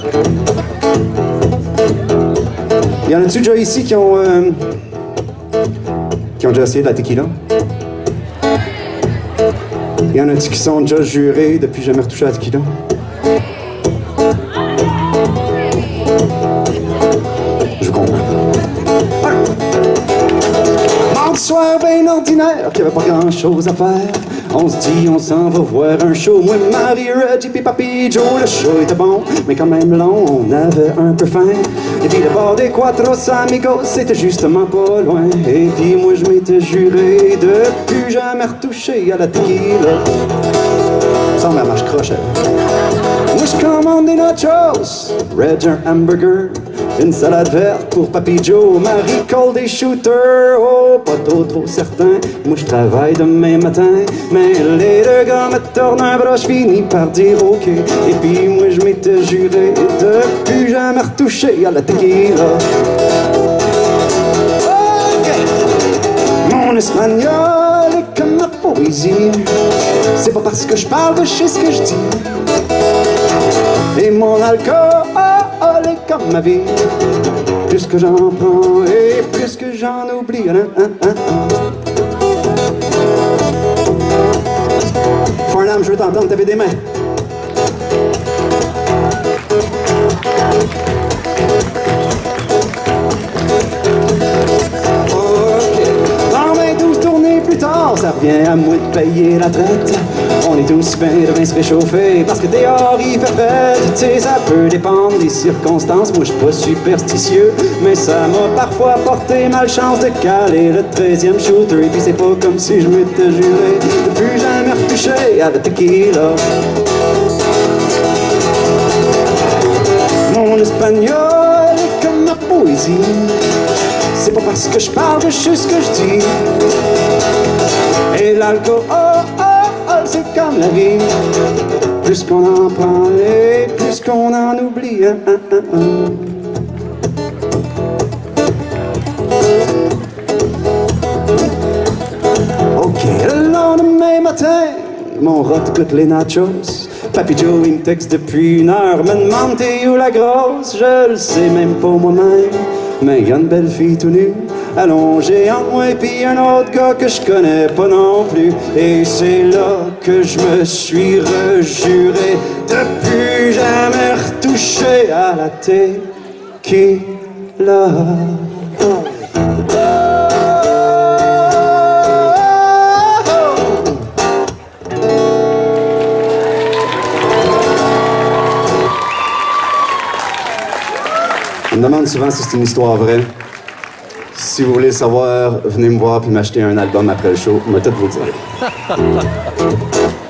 Y en a-tu déjà ici qui ont déjà essayé de la tequila? Y en a-tu qui sont déjà jurés depuis jamais retouché à la tequila? Je vous comprends. Mardi soir ben ordinaire, qu'il n'y avait pas grand-chose à faire. On se dit, on s'en va voir un show. Moi, Marie, Reggie, puis Papi Joe. Le show était bon, mais quand même long, on avait un peu faim. Et puis le bord des Cuatros Amigos, c'était justement pas loin. Et puis moi, je m'étais juré de plus jamais retoucher à la tequila. Ça me marche croche. Moi, je commande des nachos, Reg un hamburger, une salade verte pour Papi Joe, Marie colle des shooters. Oh, pas trop certain, moi je travaille demain matin. Mais les deux gars me tordent un bras, je finis par dire ok. Et puis moi je m'étais juré de plus jamais retoucher à la tequila. Okay. Mon espagnol est comme ma poésie. C'est pas parce que je parle que je sais ce que je dis. Et mon alcool est comme ma vie. Plus que j'en prends et plus que j'en oublie. Farnham, je veux t'entendre taper des mains. Plus tard, ça revient à moi de payer la traite. On est tous bien se réchauffer parce que dehors il fait frais. Tu sais, ça peut dépendre des circonstances. Moi, je suis pas superstitieux, mais ça m'a parfois porté malchance de caler le 13e shooter. Et puis c'est pas comme si je m'étais juré de plus jamais retoucher à la tequila. Mon espagnol est comme ma poésie. C'est pas parce que je parle que je sais ce que je dis. Et l'alcool, c'est comme la vie. Plus qu'on en prend et plus qu'on en oublie. Ok, le lendemain matin, mon rot goûte les nachos. Papi Joe, il me texte depuis 1 heure, me demande t'es où la grosse. Je le sais même pas moi-même, mais y a une belle fille tout nue, allongée entre moi et puis un autre gars que je connais pas non plus. Et c'est là que je me suis rejuré de plus jamais retoucher à la tequila. On me demande souvent si c'est une histoire vraie. Si vous voulez savoir, venez me voir puis m'acheter un album après le show. On va tout vous dire.